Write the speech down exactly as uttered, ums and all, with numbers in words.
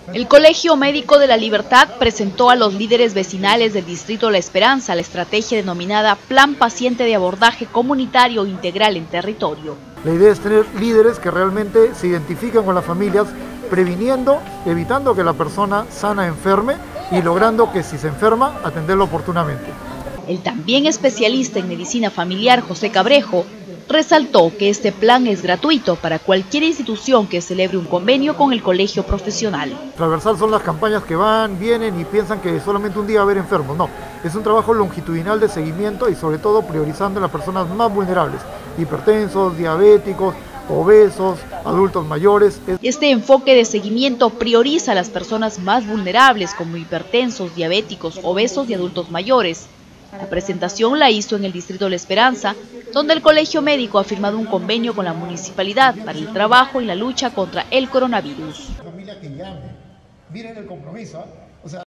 El Colegio Médico de la Libertad presentó a los líderes vecinales del Distrito La Esperanza la estrategia denominada Plan Paciente de Abordaje Comunitario Integral en Territorio. La idea es tener líderes que realmente se identifiquen con las familias, previniendo, evitando que la persona sana enferme y logrando que si se enferma, atenderlo oportunamente. El también especialista en medicina familiar José Cabrejo resaltó que este plan es gratuito para cualquier institución que celebre un convenio con el colegio profesional. Transversal son las campañas que van, vienen y piensan que solamente un día va a haber enfermos. No, es un trabajo longitudinal de seguimiento y sobre todo priorizando a las personas más vulnerables, hipertensos, diabéticos, obesos, adultos mayores. Este enfoque de seguimiento prioriza a las personas más vulnerables como hipertensos, diabéticos, obesos y adultos mayores. La presentación la hizo en el Distrito La Esperanza, donde el Colegio Médico ha firmado un convenio con la municipalidad para el trabajo y la lucha contra el coronavirus. Familia que llame, miren el compromiso, ¿eh? O sea,